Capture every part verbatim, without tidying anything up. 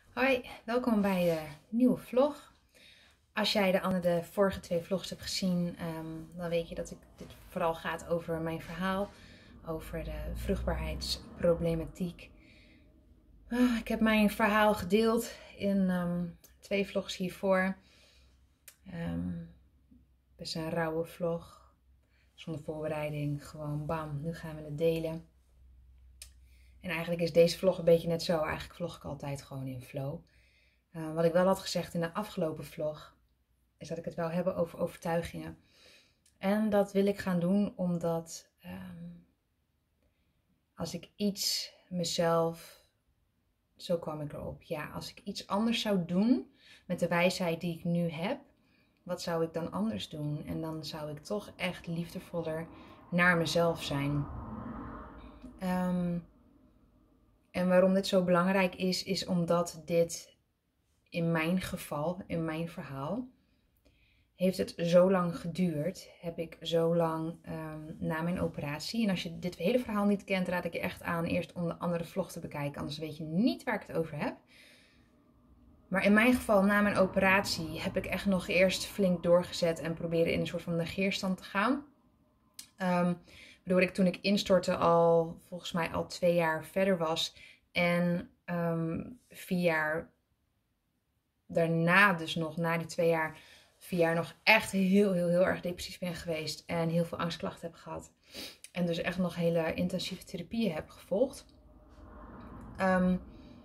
Hoi, welkom bij de nieuwe vlog. Als jij de, andere, de vorige twee vlogs hebt gezien, um, dan weet je dat ik, dit vooral gaat over mijn verhaal. Over de vruchtbaarheidsproblematiek. Uh, ik heb mijn verhaal gedeeld in um, twee vlogs hiervoor. Um, best een rauwe vlog. Zonder voorbereiding. Gewoon bam, nu gaan we het delen. En eigenlijk is deze vlog een beetje net zo. Eigenlijk vlog ik altijd gewoon in flow. Uh, wat ik wel had gezegd in de afgelopen vlog, is dat ik het wil hebben over overtuigingen. En dat wil ik gaan doen omdat um, als ik iets mezelf, zo kwam ik erop, ja, als ik iets anders zou doen met de wijsheid die ik nu heb, wat zou ik dan anders doen? En dan zou ik toch echt liefdevoller naar mezelf zijn. Um, en waarom dit zo belangrijk is, is omdat dit in mijn geval, in mijn verhaal, heeft het zo lang geduurd. Heb ik zo lang um, na mijn operatie. En als je dit hele verhaal niet kent, raad ik je echt aan eerst om de andere vlog te bekijken. Anders weet je niet waar ik het over heb. Maar in mijn geval, na mijn operatie, heb ik echt nog eerst flink doorgezet en proberen in een soort van negeerstand te gaan. Um, waardoor ik toen ik instortte al, volgens mij al twee jaar verder was. En um, vier jaar daarna dus nog, na die twee jaar, vier jaar nog echt heel, heel, heel erg depressief ben geweest. En heel veel angstklachten heb gehad. En dus echt nog hele intensieve therapieën heb gevolgd. Um,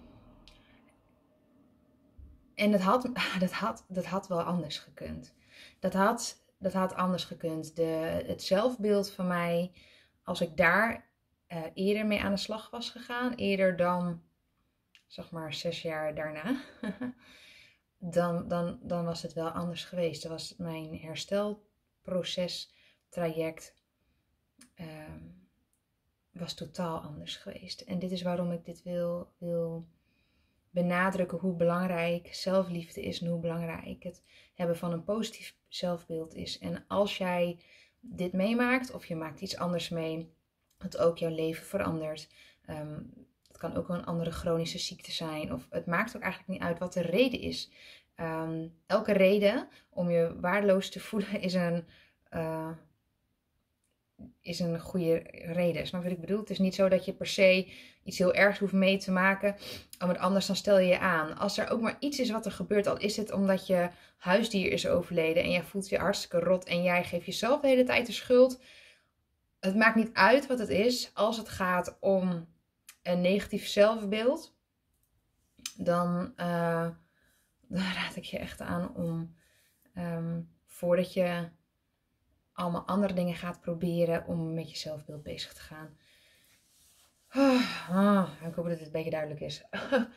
en dat had, dat, had, dat had wel anders gekund. Dat had, dat had anders gekund. De, het zelfbeeld van mij, als ik daar uh, eerder mee aan de slag was gegaan, eerder dan, zeg maar, zes jaar daarna, dan, dan, dan was het wel anders geweest. Dan was mijn herstelproces, traject, uh, was totaal anders geweest. En dit is waarom ik dit wil, wil benadrukken, hoe belangrijk zelfliefde is en hoe belangrijk het hebben van een positief zelfbeeld is. En als jij dit meemaakt of je maakt iets anders mee, dat ook jouw leven verandert. Um, het kan ook een andere chronische ziekte zijn. Of het maakt ook eigenlijk niet uit wat de reden is. Um, elke reden om je waardeloos te voelen is een, uh, is een goede reden. Snap je wat ik bedoel? Het is niet zo dat je per se iets heel ergs hoeft mee te maken. Want anders dan stel je je aan. Als er ook maar iets is wat er gebeurt, al is het omdat je huisdier is overleden en jij voelt je hartstikke rot en jij geeft jezelf de hele tijd de schuld. Het maakt niet uit wat het is. Als het gaat om een negatief zelfbeeld, dan, uh, dan raad ik je echt aan om, um, voordat je allemaal andere dingen gaat proberen, om met je zelfbeeld bezig te gaan. Oh, oh, ik hoop dat dit een beetje duidelijk is.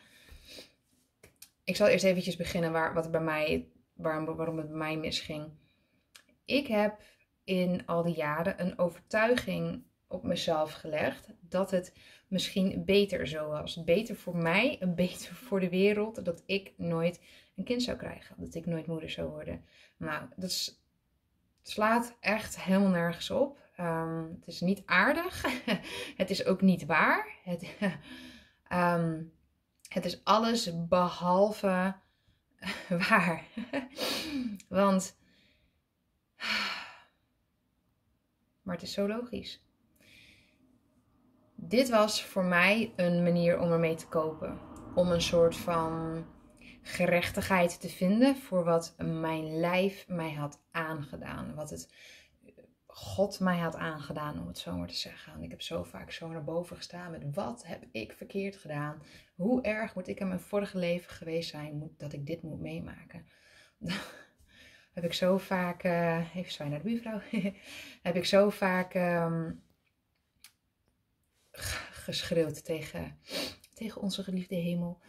Ik zal eerst eventjes beginnen waar, wat er bij mij, waarom, waarom het bij mij misging. Ik heb in al die jaren een overtuiging op mezelf gelegd dat het misschien beter zo was. Beter voor mij en beter voor de wereld dat ik nooit een kind zou krijgen. Dat ik nooit moeder zou worden. Nou, dat is, slaat echt helemaal nergens op. Um, het is niet aardig. Het is ook niet waar. Het, um, het is alles behalve waar. Want... Maar het is zo logisch. Dit was voor mij een manier om ermee te kopen. Om een soort van gerechtigheid te vinden voor wat mijn lijf mij had aangedaan. Wat het God mij had aangedaan, om het zo maar te zeggen. En ik heb zo vaak zo naar boven gestaan met wat heb ik verkeerd gedaan? Hoe erg moet ik in mijn vorige leven geweest zijn dat ik dit moet meemaken? Heb ik zo vaak, uh, even zwaaien naar de buurvrouw, heb ik zo vaak um, geschreeuwd tegen, tegen onze geliefde hemel.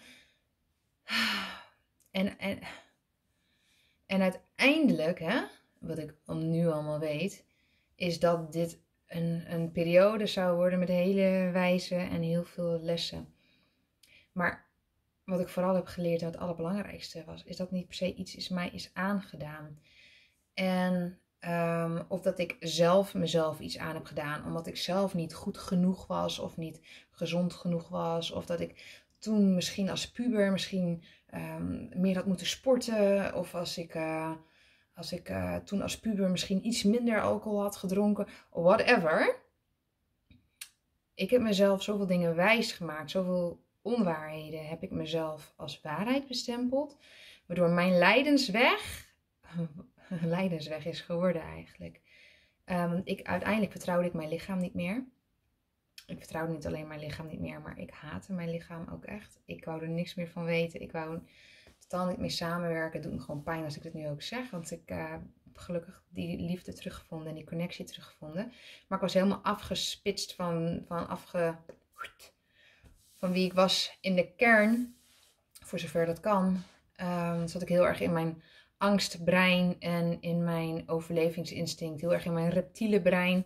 En, en, en uiteindelijk, hè, wat ik nu allemaal weet, is dat dit een, een periode zou worden met hele wijze en heel veel lessen. Maar wat ik vooral heb geleerd en het allerbelangrijkste was, is dat niet per se iets is mij is aangedaan. En um, of dat ik zelf mezelf iets aan heb gedaan, omdat ik zelf niet goed genoeg was of niet gezond genoeg was. Of dat ik toen misschien als puber misschien um, meer had moeten sporten. Of als ik, uh, als ik uh, toen als puber misschien iets minder alcohol had gedronken. Whatever. Ik heb mezelf zoveel dingen wijs gemaakt. Zoveel onwaarheden heb ik mezelf als waarheid bestempeld. Waardoor mijn lijdensweg, lijdensweg is geworden eigenlijk. Um, ik, uiteindelijk vertrouwde ik mijn lichaam niet meer. Ik vertrouwde niet alleen mijn lichaam niet meer, maar ik haatte mijn lichaam ook echt. Ik wou er niks meer van weten. Ik wou totaal niet meer samenwerken. Het doet me gewoon pijn als ik dit nu ook zeg. Want ik uh, heb gelukkig die liefde teruggevonden en die connectie teruggevonden. Maar ik was helemaal afgespitst van, van, afge, van wie ik was in de kern. Voor zover dat kan. Um, zat ik heel erg in mijn angstbrein en in mijn overlevingsinstinct. Heel erg in mijn reptiele brein.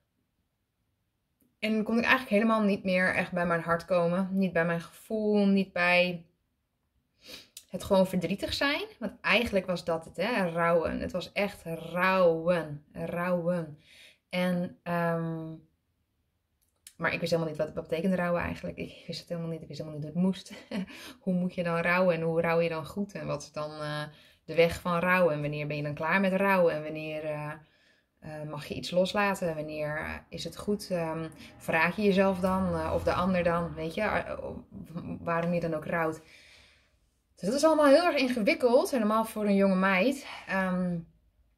En kon ik eigenlijk helemaal niet meer echt bij mijn hart komen. Niet bij mijn gevoel, niet bij het gewoon verdrietig zijn. Want eigenlijk was dat het, hè, rouwen. Het was echt rouwen, rouwen. En, um, maar ik wist helemaal niet wat, wat betekende rouwen eigenlijk. Ik wist het helemaal niet, ik wist helemaal niet hoe het moest. Hoe moet je dan rouwen en hoe rouw je dan goed? En wat is dan uh, de weg van rouwen? En wanneer ben je dan klaar met rouwen? En wanneer... Uh, Uh, mag je iets loslaten? Wanneer uh, is het goed? Um, vraag je jezelf dan uh, of de ander dan? Weet je, uh, waarom je dan ook rouwt. Dus dat is allemaal heel erg ingewikkeld. Helemaal voor een jonge meid. Um,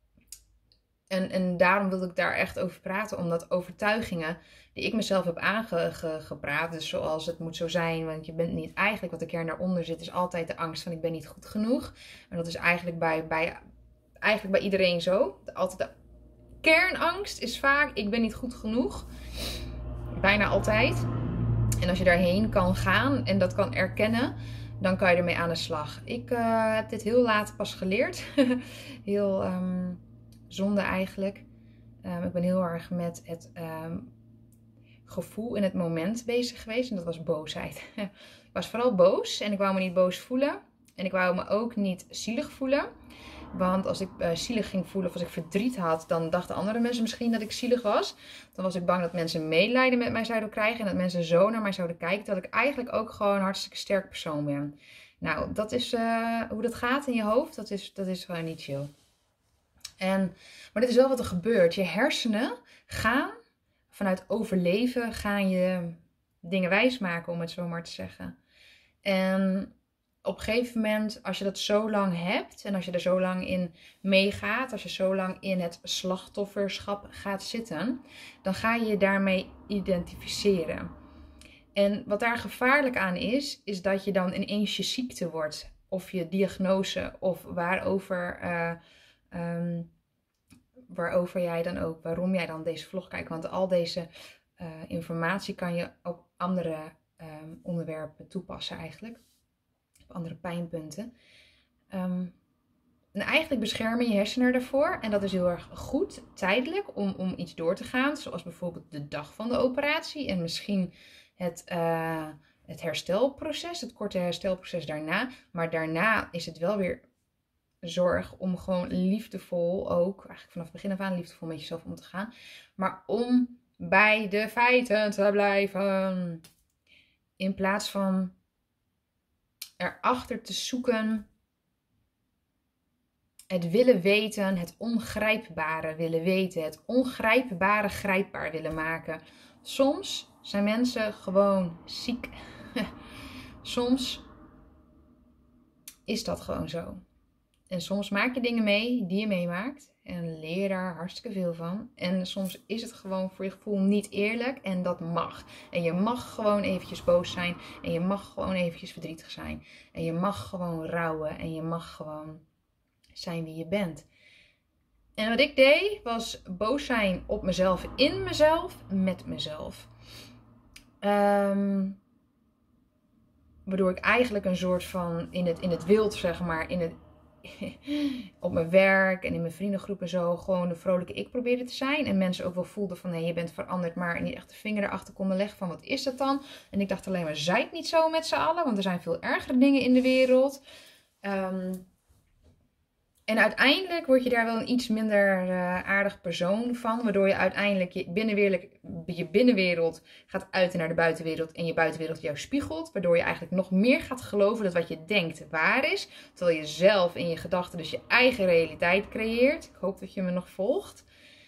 en, en daarom wilde ik daar echt over praten. Omdat overtuigingen die ik mezelf heb aangepraat. Dus zoals het moet zo zijn. Want je bent niet... Eigenlijk wat de kern daaronder zit is altijd de angst van ik ben niet goed genoeg. En dat is eigenlijk bij, bij, eigenlijk bij iedereen zo. Altijd de kernangst is vaak, ik ben niet goed genoeg. Bijna altijd. En als je daarheen kan gaan en dat kan erkennen, dan kan je ermee aan de slag. Ik uh, heb dit heel laat pas geleerd. Heel um, zonde eigenlijk. Um, ik ben heel erg met het um, gevoel in het moment bezig geweest. En dat was boosheid. Ik was vooral boos en ik wou me niet boos voelen. En ik wou me ook niet zielig voelen. Want als ik uh, zielig ging voelen of als ik verdriet had, dan dachten andere mensen misschien dat ik zielig was. Dan was ik bang dat mensen medelijden met mij zouden krijgen en dat mensen zo naar mij zouden kijken. Dat ik eigenlijk ook gewoon een hartstikke sterk persoon ben. Nou, dat is uh, hoe dat gaat in je hoofd. Dat is, dat is gewoon niet chill. En, maar dit is wel wat er gebeurt. Je hersenen gaan vanuit overleven, gaan je dingen wijsmaken, om het zo maar te zeggen. En... Op een gegeven moment, als je dat zo lang hebt en als je er zo lang in meegaat, als je zo lang in het slachtofferschap gaat zitten, dan ga je je daarmee identificeren. En wat daar gevaarlijk aan is, is dat je dan ineens je ziekte wordt, of je diagnose, of waarover, uh, um, waarover jij dan ook, waarom jij dan deze vlog kijkt. Want al deze uh, informatie kan je op andere um, onderwerpen toepassen eigenlijk. Andere pijnpunten. Um, en eigenlijk beschermen je hersenen ervoor. En dat is heel erg goed, tijdelijk, om, om iets door te gaan. Zoals bijvoorbeeld de dag van de operatie. En misschien het, uh, het herstelproces, het korte herstelproces daarna. Maar daarna is het wel weer zorg om gewoon liefdevol ook, eigenlijk vanaf het begin af aan liefdevol met jezelf om te gaan. Maar om bij de feiten te blijven. In plaats van erachter te zoeken, het willen weten, het ongrijpbare willen weten, het ongrijpbare grijpbaar willen maken. Soms zijn mensen gewoon ziek. Soms is dat gewoon zo. En soms maak je dingen mee die je meemaakt en leer je daar hartstikke veel van. En soms is het gewoon voor je gevoel niet eerlijk en dat mag. En je mag gewoon eventjes boos zijn en je mag gewoon eventjes verdrietig zijn. En je mag gewoon rouwen en je mag gewoon zijn wie je bent. En wat ik deed was boos zijn op mezelf, in mezelf, met mezelf. Um, waardoor ik eigenlijk een soort van in het, in het wild, zeg maar, in het... op mijn werk en in mijn vriendengroep en zo gewoon de vrolijke ik probeerde te zijn. En mensen ook wel voelden van nee, je bent veranderd, maar niet echt de vinger erachter konden leggen van wat is dat dan? En ik dacht alleen maar, zijt niet zo met z'n allen, want er zijn veel ergere dingen in de wereld. Um, En uiteindelijk word je daar wel een iets minder uh, aardig persoon van. Waardoor je uiteindelijk je binnenwereld, je binnenwereld gaat uiten naar de buitenwereld. En je buitenwereld jou spiegelt. Waardoor je eigenlijk nog meer gaat geloven dat wat je denkt waar is. Terwijl je zelf in je gedachten dus je eigen realiteit creëert. Ik hoop dat je me nog volgt.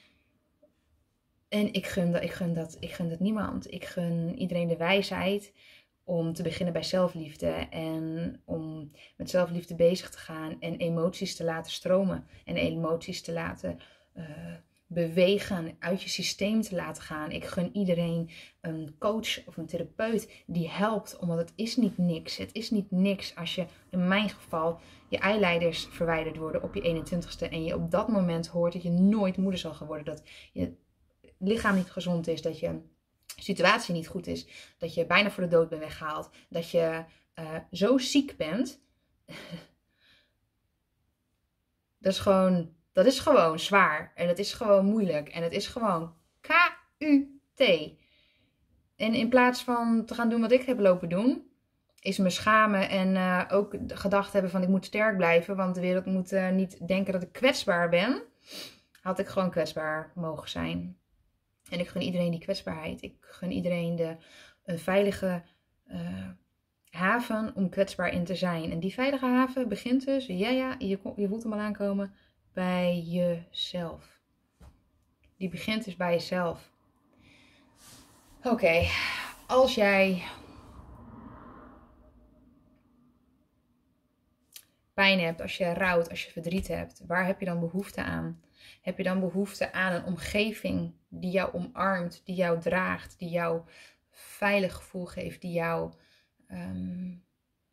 En ik gun dat, ik gun dat, ik gun dat niemand. Ik gun iedereen de wijsheid om te beginnen bij zelfliefde en om met zelfliefde bezig te gaan en emoties te laten stromen en emoties te laten uh, bewegen, uit je systeem te laten gaan. Ik gun iedereen een coach of een therapeut die helpt, omdat het is niet niks. Het is niet niks als je, in mijn geval, je eileiders verwijderd worden op je eenentwintigste en je op dat moment hoort dat je nooit moeder zal gaan worden, dat je lichaam niet gezond is, dat je situatie niet goed is, dat je bijna voor de dood bent weggehaald, dat je uh, zo ziek bent. dat, is gewoon, dat is gewoon zwaar en het is gewoon moeilijk en het is gewoon K U T. En in plaats van te gaan doen wat ik heb lopen doen, is me schamen en uh, ook de gedachte hebben van ik moet sterk blijven, want de wereld moet uh, niet denken dat ik kwetsbaar ben, had ik gewoon kwetsbaar mogen zijn. En ik gun iedereen die kwetsbaarheid. Ik gun iedereen de, een veilige uh, haven om kwetsbaar in te zijn. En die veilige haven begint dus, ja ja, je, je voelt hem al aankomen, bij jezelf. Die begint dus bij jezelf. Oké, okay. Als jij pijn hebt, als je rouwt, als je verdriet hebt, waar heb je dan behoefte aan? Heb je dan behoefte aan een omgeving die jou omarmt, die jou draagt, die jou veilig gevoel geeft, die jou um,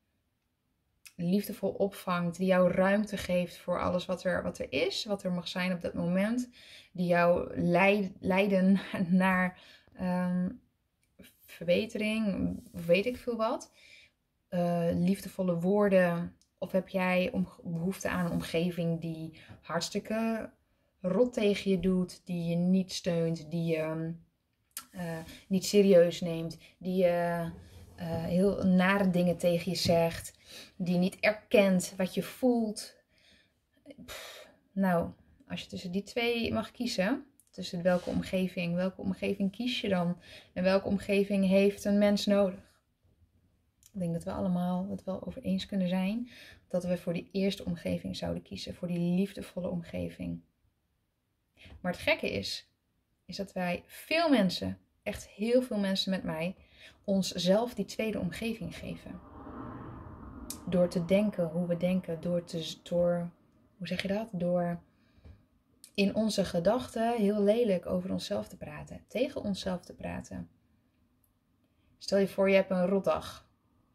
liefdevol opvangt, die jou ruimte geeft voor alles wat er, wat er is, wat er mag zijn op dat moment, die jou leid, leiden naar um, verbetering, weet ik veel wat, uh, liefdevolle woorden, of heb jij om, behoefte aan een omgeving die hartstikke rot tegen je doet, die je niet steunt, die je uh, niet serieus neemt, die je uh, heel nare dingen tegen je zegt, die niet erkent wat je voelt. Pff, nou, als je tussen die twee mag kiezen, tussen welke omgeving, welke omgeving kies je dan? En welke omgeving heeft een mens nodig? Ik denk dat we allemaal het wel over eens kunnen zijn dat we voor die eerste omgeving zouden kiezen, voor die liefdevolle omgeving. Maar het gekke is, is dat wij veel mensen, echt heel veel mensen met mij, onszelf die tweede omgeving geven. Door te denken hoe we denken, door te, door, hoe zeg je dat? Door in onze gedachten heel lelijk over onszelf te praten, tegen onszelf te praten. Stel je voor, je hebt een rotdag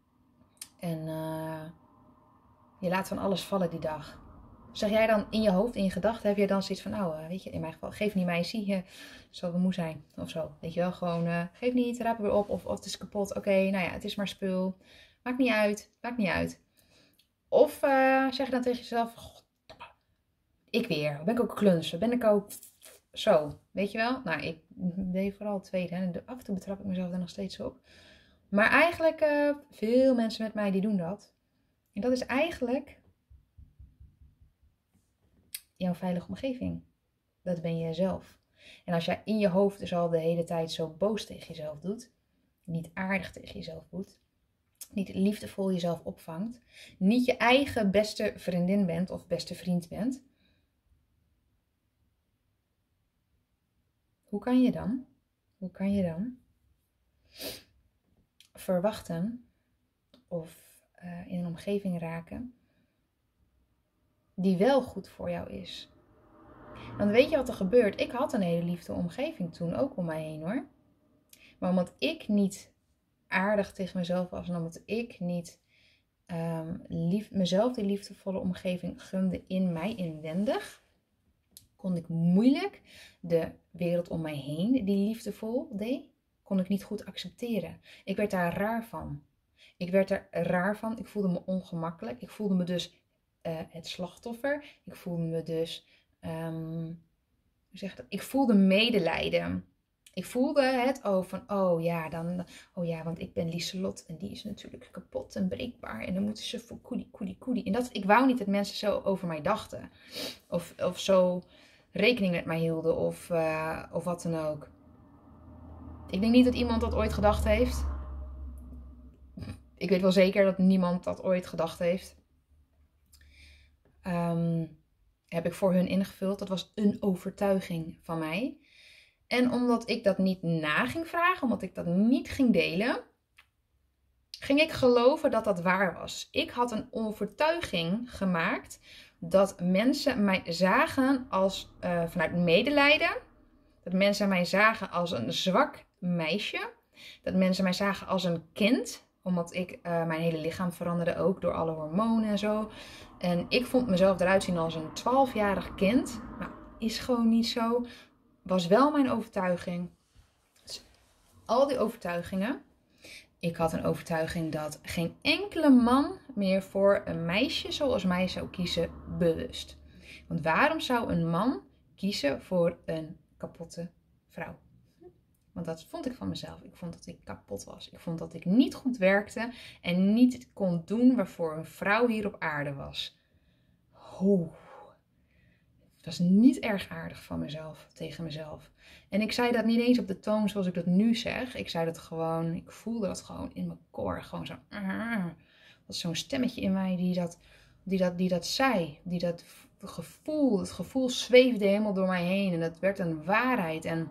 en uh, je laat van alles vallen die dag. Zeg jij dan in je hoofd, in je gedachten, heb je dan zoiets van, nou, weet je, in mijn geval, geef niet mij, zie je, zal wel moe zijn, of zo. Weet je wel, gewoon, uh, geef niet, raap er weer op, of, of het is kapot, oké, okay, nou ja, het is maar spul, maakt niet uit, maakt niet uit. Of uh, zeg je dan tegen jezelf, God, ik weer, ben ik ook klunsen, ben ik ook zo, weet je wel. Nou, ik deed vooral het tweede, hè. Af en toe betrap ik mezelf daar nog steeds op. Maar eigenlijk, uh, veel mensen met mij die doen dat. En dat is eigenlijk jouw veilige omgeving. Dat ben je zelf. En als jij in je hoofd dus al de hele tijd zo boos tegen jezelf doet, niet aardig tegen jezelf doet, niet liefdevol jezelf opvangt, niet je eigen beste vriendin bent of beste vriend bent, hoe kan je dan, hoe kan je dan verwachten of uh, in een omgeving raken die wel goed voor jou is? Want weet je wat er gebeurt? Ik had een hele liefde omgeving toen ook om mij heen hoor. Maar omdat ik niet aardig tegen mezelf was en omdat ik niet um, lief, mezelf die liefdevolle omgeving gunde in mij inwendig, kon ik moeilijk de wereld om mij heen die liefdevol deed, kon ik niet goed accepteren. Ik werd daar raar van. Ik werd er raar van. Ik voelde me ongemakkelijk. Ik voelde me dus uh, het slachtoffer. Ik voelde me dus, um, hoe zeg je dat? Ik voelde medelijden Ik voelde het oh van, oh ja, dan, oh ja, want ik ben Lieselot en die is natuurlijk kapot en breekbaar. En dan moeten ze voor koedie, koedie, koedie. En dat, ik wou niet dat mensen zo over mij dachten. Of, of zo rekening met mij hielden of, uh, of wat dan ook. Ik denk niet dat iemand dat ooit gedacht heeft. Ik weet wel zeker dat niemand dat ooit gedacht heeft. Um, heb ik voor hun ingevuld. Dat was een overtuiging van mij. En omdat ik dat niet na ging vragen, omdat ik dat niet ging delen, ging ik geloven dat dat waar was. Ik had een overtuiging gemaakt dat mensen mij zagen als uh, vanuit medelijden. Dat mensen mij zagen als een zwak meisje. Dat mensen mij zagen als een kind. Omdat ik, uh, mijn hele lichaam veranderde ook door alle hormonen en zo. En ik vond mezelf eruit zien als een twaalfjarig kind. Maar is gewoon niet zo. Was wel mijn overtuiging. Dus al die overtuigingen. Ik had een overtuiging dat geen enkele man meer voor een meisje zoals mij zou kiezen bewust. Want waarom zou een man kiezen voor een kapotte vrouw? Want dat vond ik van mezelf. Ik vond dat ik kapot was. Ik vond dat ik niet goed werkte en niet kon doen waarvoor een vrouw hier op aarde was. Oeh. Het was niet erg aardig van mezelf, tegen mezelf. En ik zei dat niet eens op de toon zoals ik dat nu zeg. Ik zei dat gewoon, ik voelde dat gewoon in mijn core. Gewoon zo, uh, was zo'n stemmetje in mij die dat, die, dat, die dat zei. Die dat gevoel, het gevoel zweefde helemaal door mij heen. En dat werd een waarheid. En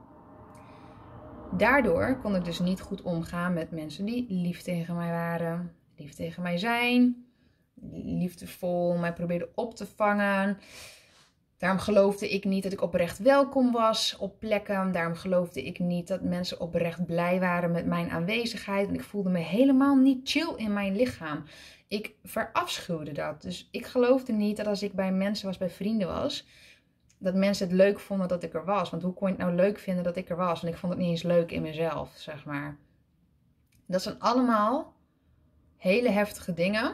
daardoor kon ik dus niet goed omgaan met mensen die lief tegen mij waren. Lief tegen mij zijn. Liefdevol mij probeerden op te vangen. Daarom geloofde ik niet dat ik oprecht welkom was op plekken. Daarom geloofde ik niet dat mensen oprecht blij waren met mijn aanwezigheid. En ik voelde me helemaal niet chill in mijn lichaam. Ik verafschuwde dat. Dus ik geloofde niet dat als ik bij mensen was, bij vrienden was, dat mensen het leuk vonden dat ik er was. Want hoe kon je het nou leuk vinden dat ik er was? Want ik vond het niet eens leuk in mezelf, zeg maar. Dat zijn allemaal hele heftige dingen.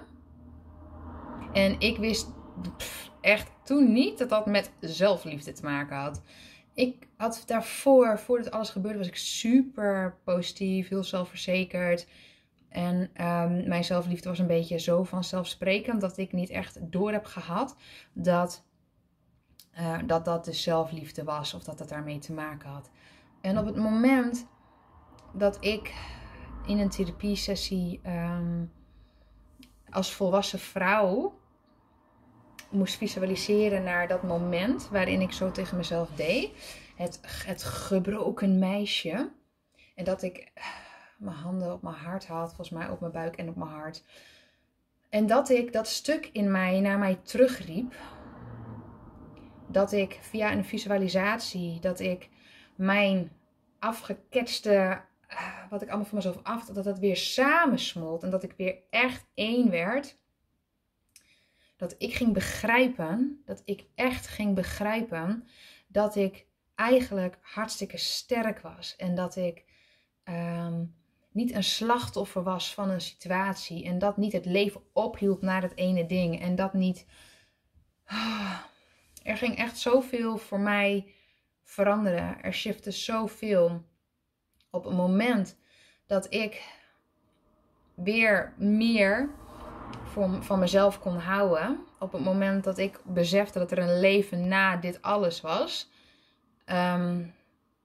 En ik wist pff, echt toen niet dat dat met zelfliefde te maken had. Ik had daarvoor, voordat alles gebeurde, was ik super positief, heel zelfverzekerd. En um, mijn zelfliefde was een beetje zo vanzelfsprekend dat ik niet echt door heb gehad dat uh, dat, dat dus zelfliefde was of dat dat daarmee te maken had. En op het moment dat ik in een therapiesessie um, als volwassen vrouw moest visualiseren naar dat moment waarin ik zo tegen mezelf deed. Het, het gebroken meisje. En dat ik mijn handen op mijn hart had, volgens mij op mijn buik en op mijn hart. En dat ik dat stuk in mij naar mij terugriep. Dat ik via een visualisatie, dat ik mijn afgeketste, wat ik allemaal van mezelf af, dat dat weer samensmolt. En dat ik weer echt één werd. Dat ik ging begrijpen, dat ik echt ging begrijpen dat ik eigenlijk hartstikke sterk was. En dat ik um, niet een slachtoffer was van een situatie. En dat niet het leven ophield naar het ene ding. En dat niet... Oh, er ging echt zoveel voor mij veranderen. Er shifte zoveel. Op een moment dat ik weer meer voor, van mezelf kon houden. Op het moment dat ik besefte dat er een leven na dit alles was. Um,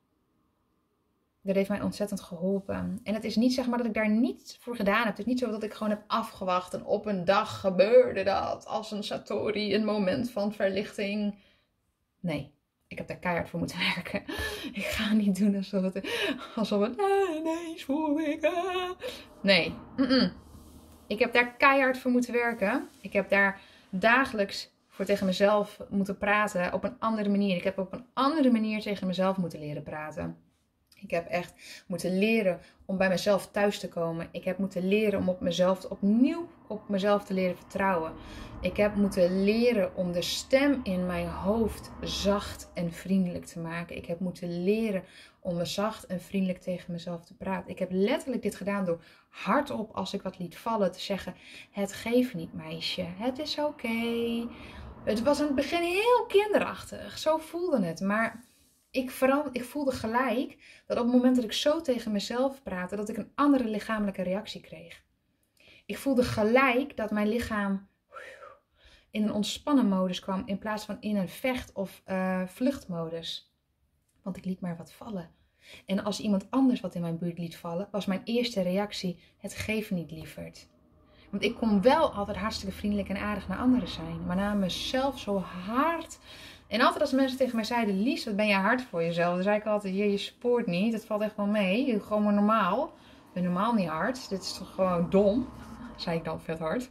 dat heeft mij ontzettend geholpen. En het is niet zeg maar dat ik daar niets voor gedaan heb. Het is niet zo dat ik gewoon heb afgewacht. En op een dag gebeurde dat. Als een satori, een moment van verlichting. Nee, ik heb daar keihard voor moeten werken. Ik ga niet doen alsof het... Alsof het... Nee, nee, voel ik... Nee, mm-mm. Ik heb daar keihard voor moeten werken. Ik heb daar dagelijks voor tegen mezelf moeten praten op een andere manier. Ik heb op een andere manier tegen mezelf moeten leren praten. Ik heb echt moeten leren om bij mezelf thuis te komen. Ik heb moeten leren om op mezelf opnieuw op mezelf te leren vertrouwen. Ik heb moeten leren om de stem in mijn hoofd zacht en vriendelijk te maken. Ik heb moeten leren om me zacht en vriendelijk tegen mezelf te praten. Ik heb letterlijk dit gedaan door hardop, als ik wat liet vallen, te zeggen: het geeft niet, meisje. Het is oké. Okay. Het was in het begin heel kinderachtig. Zo voelde het. Maar Ik, veran, ik voelde gelijk dat op het moment dat ik zo tegen mezelf praatte, dat ik een andere lichamelijke reactie kreeg. Ik voelde gelijk dat mijn lichaam in een ontspannen modus kwam in plaats van in een vecht- of uh, vluchtmodus. Want ik liet maar wat vallen. En als iemand anders wat in mijn buurt liet vallen, was mijn eerste reactie: het geeft niet, lieverd. Want ik kon wel altijd hartstikke vriendelijk en aardig naar anderen zijn. Maar naar mezelf zo hard. En altijd als mensen tegen mij zeiden: Lies, wat ben je hard voor jezelf? Dan zei ik altijd: je, je spoort niet. Het valt echt wel mee. Je gewoon maar normaal. Ik ben normaal niet hard. Dit is toch gewoon dom? Zei ik dan vet hard.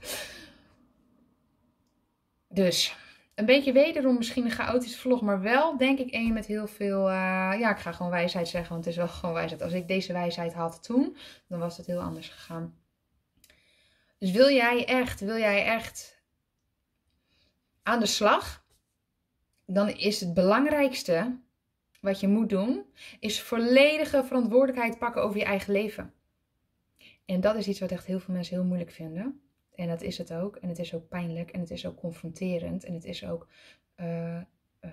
Dus een beetje wederom misschien een chaotische vlog. Maar wel denk ik één met heel veel... Uh, ja, ik ga gewoon wijsheid zeggen. Want het is wel gewoon wijsheid. Als ik deze wijsheid had toen, dan was het heel anders gegaan. Dus wil jij echt, wil jij echt aan de slag? Dan is het belangrijkste wat je moet doen, is volledige verantwoordelijkheid pakken over je eigen leven. En dat is iets wat echt heel veel mensen heel moeilijk vinden. En dat is het ook. En het is ook pijnlijk. En het is ook confronterend. En het is ook uh, uh,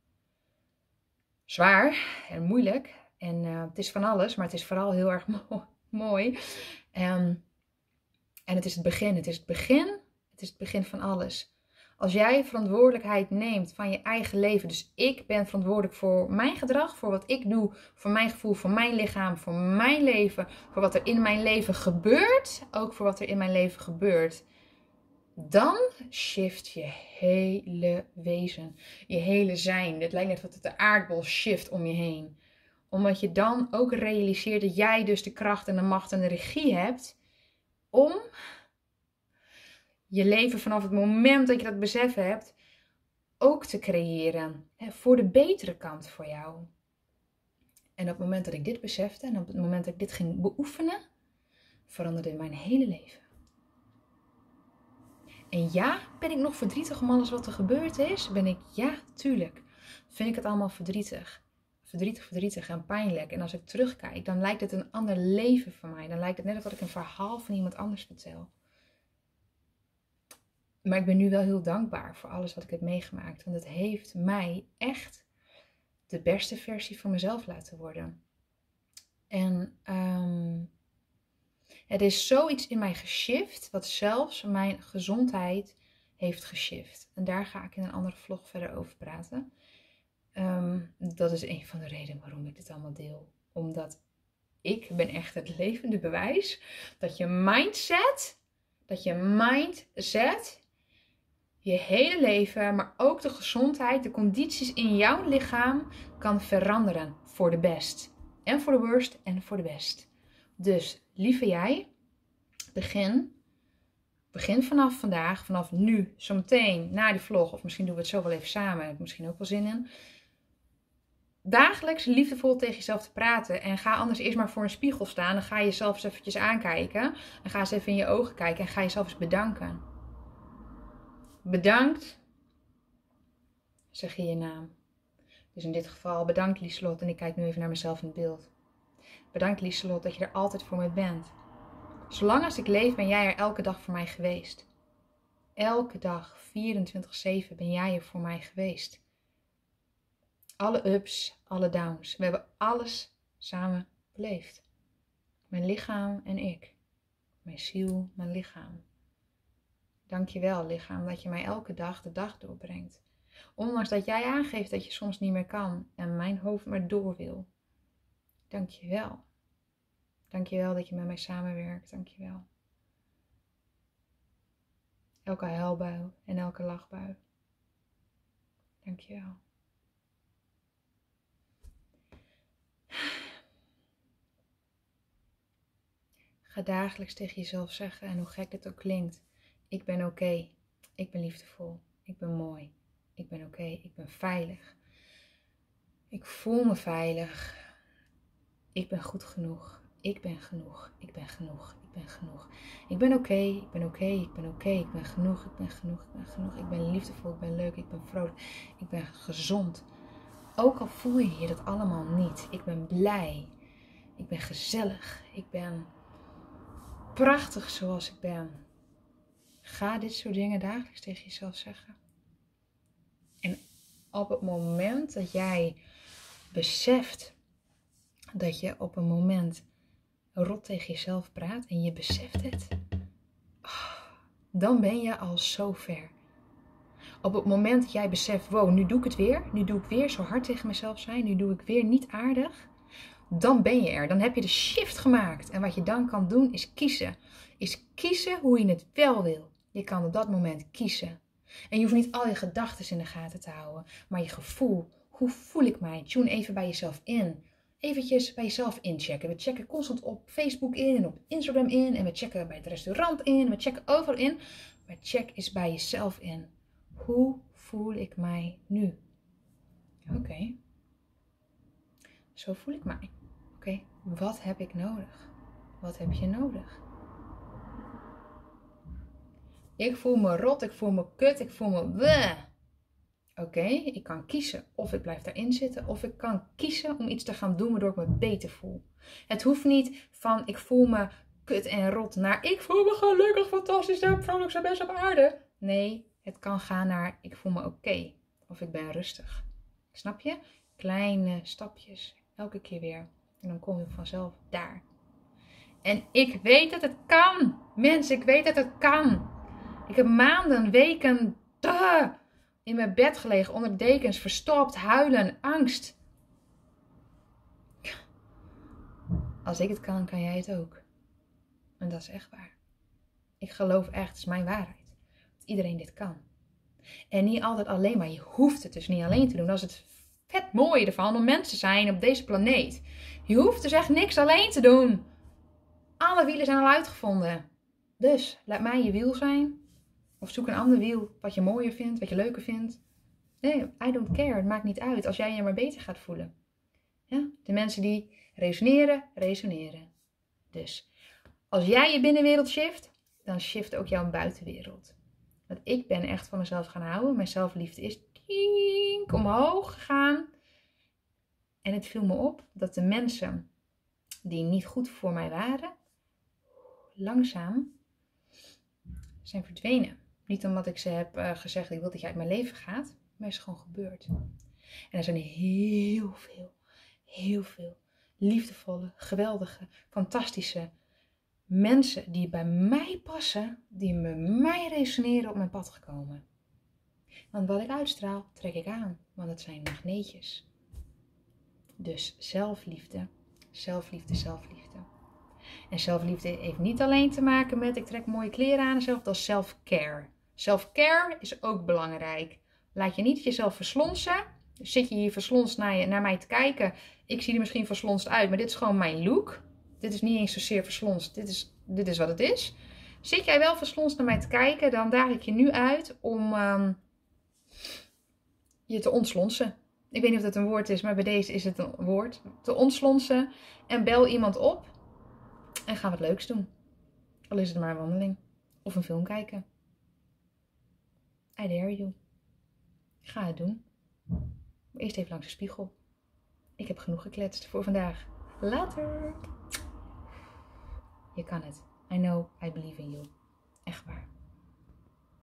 zwaar en moeilijk. En uh, het is van alles, maar het is vooral heel erg mo- mooi. Um, en het is het begin. Het is het begin. Het is het begin van alles. Als jij verantwoordelijkheid neemt van je eigen leven. Dus ik ben verantwoordelijk voor mijn gedrag. Voor wat ik doe. Voor mijn gevoel. Voor mijn lichaam. Voor mijn leven. Voor wat er in mijn leven gebeurt. Ook voor wat er in mijn leven gebeurt. Dan shift je hele wezen. Je hele zijn. Het lijkt net wat de aardbol shift om je heen. Omdat je dan ook realiseert dat jij dus de kracht en de macht en de regie hebt. Om je leven vanaf het moment dat je dat besef hebt, ook te creëren. Hè, voor de betere kant voor jou. En op het moment dat ik dit besefte en op het moment dat ik dit ging beoefenen, veranderde mijn hele leven. En ja, ben ik nog verdrietig om alles wat er gebeurd is? Ben ik, ja, tuurlijk. Vind ik het allemaal verdrietig. Verdrietig, verdrietig en pijnlijk. En als ik terugkijk, dan lijkt het een ander leven voor mij. Dan lijkt het net alsof ik een verhaal van iemand anders vertel. Maar ik ben nu wel heel dankbaar voor alles wat ik heb meegemaakt. Want het heeft mij echt de beste versie van mezelf laten worden. En um, er is zoiets in mij geshift, wat zelfs mijn gezondheid heeft geshift. En daar ga ik in een andere vlog verder over praten. Um, dat is een van de redenen waarom ik dit allemaal deel. Omdat ik ben echt het levende bewijs dat je mindset, dat je mindset je hele leven, maar ook de gezondheid, de condities in jouw lichaam kan veranderen voor de best. En voor de worst en voor de best. Dus, lieve jij, begin, begin vanaf vandaag, vanaf nu, zometeen, na die vlog, of misschien doen we het zo wel even samen, heb ik misschien ook wel zin in. Dagelijks liefdevol tegen jezelf te praten. En ga anders eerst maar voor een spiegel staan. Dan ga je jezelf eens eventjes aankijken. En ga eens even in je ogen kijken en ga jezelf eens bedanken. Bedankt, zeg je je naam. Dus in dit geval, bedankt Lieselot. En ik kijk nu even naar mezelf in het beeld. Bedankt Lieselot dat je er altijd voor me bent. Zolang als ik leef ben jij er elke dag voor mij geweest. Elke dag, vierentwintig zeven ben jij er voor mij geweest. Alle ups, alle downs. We hebben alles samen beleefd. Mijn lichaam en ik. Mijn ziel, mijn lichaam. Dankjewel lichaam dat je mij elke dag de dag doorbrengt. Ondanks dat jij aangeeft dat je soms niet meer kan en mijn hoofd maar door wil. Dankjewel. Dankjewel dat je met mij samenwerkt. Dankjewel. Elke huilbui en elke lachbui. Dankjewel. Ga dagelijks tegen jezelf zeggen, en hoe gek het ook klinkt. Ik ben oké. Okay. Ik ben liefdevol. Ik ben mooi. Ik ben oké. Okay. Ik ben veilig. Ik voel me veilig. Ik ben goed genoeg. Ik ben genoeg. Ik ben genoeg. Ik ben genoeg. Ik ben oké. Okay. Ik ben oké. Okay. Ik ben oké. Okay. Ik ben genoeg. Ik ben genoeg. Ik ben genoeg. Ik ben liefdevol. Ik ben leuk. Ik ben vrolijk. Ik ben gezond. Ook al voel je je dat allemaal niet. Ik ben blij. Ik ben gezellig. Ik ben prachtig zoals ik ben. Ga dit soort dingen dagelijks tegen jezelf zeggen. En op het moment dat jij beseft dat je op een moment rot tegen jezelf praat en je beseft het, oh, dan ben je al zo ver. Op het moment dat jij beseft, wow, nu doe ik het weer. Nu doe ik weer zo hard tegen mezelf zijn. Nu doe ik weer niet aardig. Dan ben je er. Dan heb je de shift gemaakt. En wat je dan kan doen is kiezen. Is kiezen hoe je het wel wil. Je kan op dat moment kiezen. En je hoeft niet al je gedachten in de gaten te houden. Maar je gevoel. Hoe voel ik mij? Tune even bij jezelf in. Eventjes bij jezelf inchecken. We checken constant op Facebook in en op Instagram in. En we checken bij het restaurant in. En we checken overal in. Maar check eens bij jezelf in. Hoe voel ik mij nu? Oké. Okay. Zo voel ik mij. Oké. Okay. Wat heb ik nodig? Wat heb je nodig? Ik voel me rot. Ik voel me kut. Ik voel me... Oké. Okay. Ik kan kiezen of ik blijf daarin zitten. Of ik kan kiezen om iets te gaan doen waardoor ik me beter voel. Het hoeft niet van ik voel me kut en rot naar ik voel me gelukkig, fantastisch en vrolijk zijn best op aarde. Nee. Het kan gaan naar ik voel me oké. Okay, of ik ben rustig. Snap je? Kleine stapjes. Elke keer weer. En dan kom je vanzelf daar. En ik weet dat het kan. Mensen, ik weet dat het kan. Ik heb maanden, weken duh, in mijn bed gelegen. Onder dekens. Verstopt. Huilen. Angst. Als ik het kan, kan jij het ook. En dat is echt waar. Ik geloof echt. Het is mijn waarheid. Iedereen dit kan. En niet altijd alleen, maar je hoeft het dus niet alleen te doen. Dat is het vet mooie ervan om mensen te zijn op deze planeet. Je hoeft dus echt niks alleen te doen. Alle wielen zijn al uitgevonden. Dus laat mij je wiel zijn. Of zoek een ander wiel wat je mooier vindt, wat je leuker vindt. Nee, I don't care. Het maakt niet uit als jij je maar beter gaat voelen. Ja? De mensen die resoneren, resoneren. Dus als jij je binnenwereld shift, dan shift ook jouw buitenwereld. Want ik ben echt van mezelf gaan houden. Mijn zelfliefde is tink omhoog gegaan. En het viel me op dat de mensen die niet goed voor mij waren, langzaam zijn verdwenen. Niet omdat ik ze heb uh, gezegd, ik wil dat jij uit mijn leven gaat. Maar het is gewoon gebeurd. En er zijn heel veel, heel veel liefdevolle, geweldige, fantastische mensen die bij mij passen, die met mij resoneren, op mijn pad gekomen. Want wat ik uitstraal, trek ik aan. Want het zijn magneetjes. Dus zelfliefde, zelfliefde, zelfliefde. En zelfliefde heeft niet alleen te maken met ik trek mooie kleren aan en zelf, dat is self-care. Self-care is ook belangrijk. Laat je niet jezelf verslonsen. Zit je hier verslonst naar, je, naar mij te kijken. Ik zie er misschien verslonst uit, maar dit is gewoon mijn look. Dit is niet eens zozeer verslonst. Dit is, dit is wat het is. Zit jij wel verslonst naar mij te kijken, dan daag ik je nu uit om um, je te ontslonsen. Ik weet niet of dat een woord is, maar bij deze is het een woord. Te ontslonsen. En bel iemand op. En ga wat leuks doen. Al is het maar een wandeling. Of een film kijken. I dare you. Ga het doen. Maar eerst even langs de spiegel. Ik heb genoeg gekletst voor vandaag. Later. Je kan het. I know, I believe in you. Echt waar.